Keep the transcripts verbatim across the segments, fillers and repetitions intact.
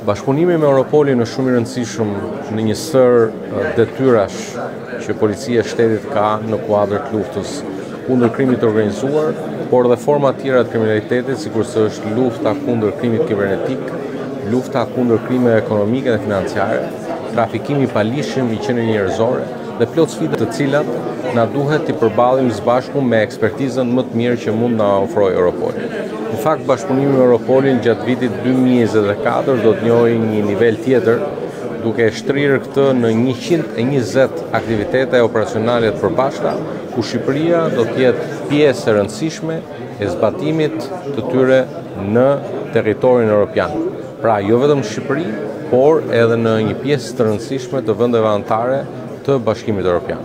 Bashkëpunimi me Europolin është shumë i rëndësishëm në një sër detyrash që policia e shtetit ka në kuadër të luftës kundër krimit të organizuar, por dhe forma tjera të kriminalitetit, sikurse është lufta kundër krimit kibernetik, lufta kundër krimeve ekonomike dhe financiare, trafikimi i palishëm i qenieve njerëzore dhe plot sfida të cilat na duhet të përballim së bashku me ekspertizën më të mirë që mund na ofrojë Europoli. Në fakt, bashkëpunimi me Europolin gjatë vitit dy mijë e njëzet e katër do të njohë një nivel tjetër, duke shtrirë këtë në njëqind e njëzet aktivitete operacionale të përbashkëta, ku Shqipëria do të jetë pjesë e rëndësishme e zbatimit të tyre në territorin evropian. Pra, jo vetëm në Shqipëri, por edhe në një pjesë të rëndësishme të vendeve anëtare të Bashkimit Evropian.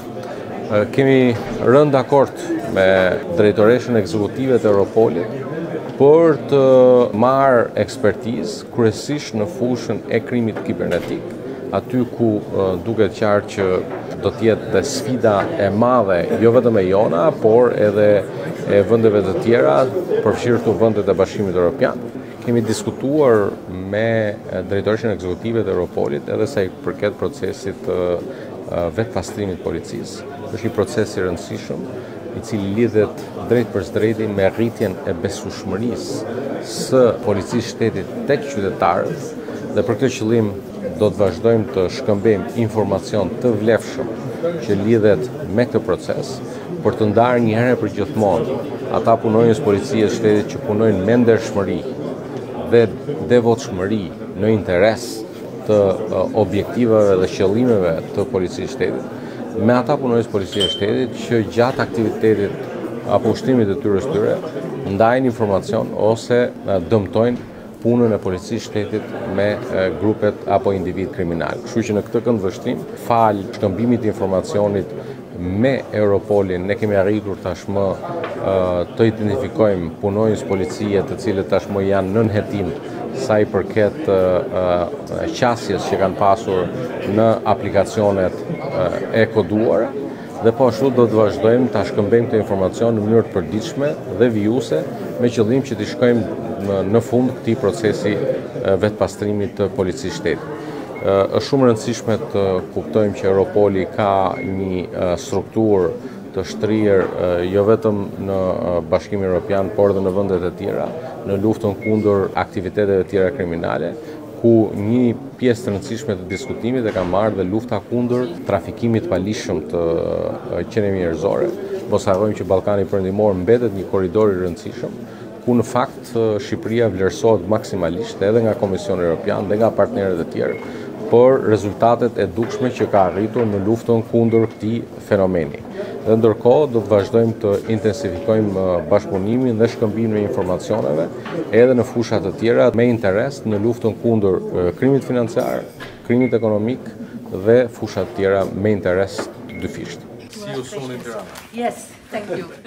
Kemi rënë dakord me drejtoreshën ekzekutive të Europolit për të marrë ekspertizë kryesisht në fushën e krimit kibernetik, aty ku duket qartë që do të jetë dhe sfida e madhe, jo vetëm e jona, por edhe e vendeve të tjera, përfshirë këtu vendet e Bashkimit Evropian. Kemi diskutuar me drejtoreshën ekzekutive të Europolit edhe sa i përket procesit të vetpastrimit policisë. Është një proces i rëndësishëm, i cili lidhet drejt për drejti me rritjen e besueshmërisë së policisë shtetit tek qytetarët, dhe për këtë qëllim do të vazhdojmë të shkëmbejmë informacion të vlefshëm që lidhet me këtë proces, për të ndarë një herë për gjithmonë ata punonjës policisë shtetit që punojnë me ndershmëri dhe devotshmëri në interes të objektivave dhe qëllimeve të policisë shtetit, me ata punonjës policisë shtetit që gjatë aktivitetit apo ushtimit të tyre së tyre ndajnë informacion ose dëmtojnë punën e policisë shtetit me grupet apo individ kriminal. Kështu që në këtë këndvështrim, fal shkëmbimit të informacionit me Europolin, ne kemi arritur tashmë të identifikojmë punonjës policie të cilët tashmë janë nën hetim sa i përket qasjes që kanë pasur në aplikacionet e koduara, dhe po ashtu do të vazhdojmë ta shkëmbejmë këtë informacion në mënyrë të përditshme dhe vijuse me qëllim që të shkojmë në fund këtij procesi vetpastrimit të policisë shtetit. Është shumë rëndësishme të kuptojmë që Europoli ka një strukturë të shtrirë jo vetëm në Bashkimin Evropian, por edhe në vendet e tjera, në luftën kundër aktiviteteve të tjera kriminale, ku një pjesë të rëndësishme të diskutimit e ka marrë dhe lufta kundër trafikimit palishëm të qenieve njerëzore. Mos harrojmë që Ballkani Perëndimor mbetet një korridor i rëndësishëm, ku në fakt Shqipëria vlerësohet maksimalisht edhe nga Komisioni Evropian dhe nga partnerët e tjerë për rezultatet e dukshme që ka arritur në luftën kundër këtij fenomeni. Dhe ndërkohë do të vazhdojmë të intensifikojmë bashkëpunimin dhe shkëmbimin e informacioneve edhe në fusha të tjera me interes në luftën kundër krimit financiar, krimit ekonomik dhe fusha të tjera me interes të dyfishtë. See you soon in Tirana. Yes, thank you.